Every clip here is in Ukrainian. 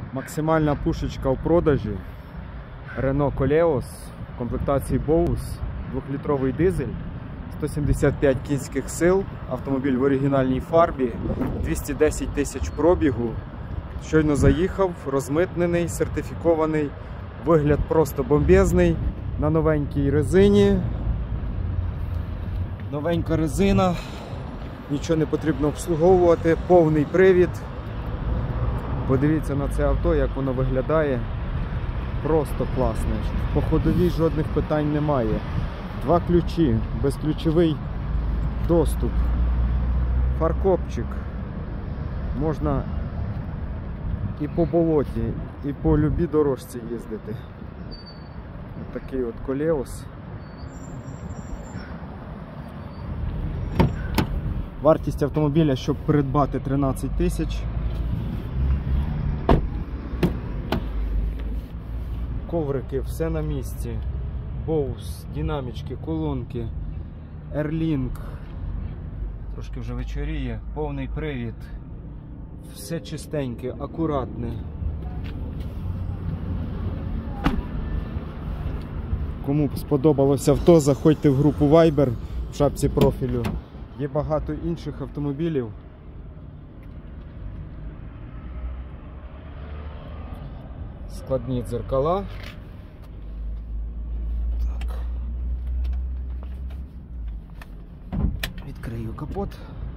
Максимальна пушечка в продажі Renault Koleos в комплектації Bose, 2-літровий дизель, 175 кінських сил, автомобіль в оригінальній фарбі, 210 тисяч пробігу. Щойно заїхав, розмитнений, сертифікований, вигляд просто бомбезний, на новенькій резині. Новенька резина, нічого не потрібно обслуговувати, повний привід. Подивіться на це авто, як воно виглядає. Просто класне. По ходовій жодних питань немає. 2 ключі, безключовий доступ, фаркопчик. Можна і по болоті, і по любій дорожці їздити. Ось такий от Koleos. Вартість автомобіля, щоб придбати, 13 тисяч. Коврики, все на місці. Bose, динамічки, колонки, Airlink. Трошки вже вечоріє, повний привід. Все чистеньке, акуратне. Кому сподобалося авто, заходьте в групу Viber в шапці профілю. Є багато інших автомобілів. Складні дзеркала. Так. Відкрию капот.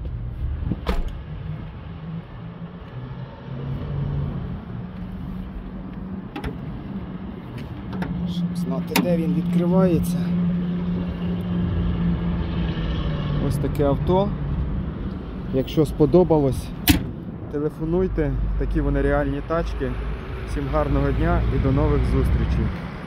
Щоб знати, де він відкривається. Ось таке авто. Якщо сподобалось, телефонуйте. Такі вони реальні тачки. Всім гарного дня і до нових зустрічей.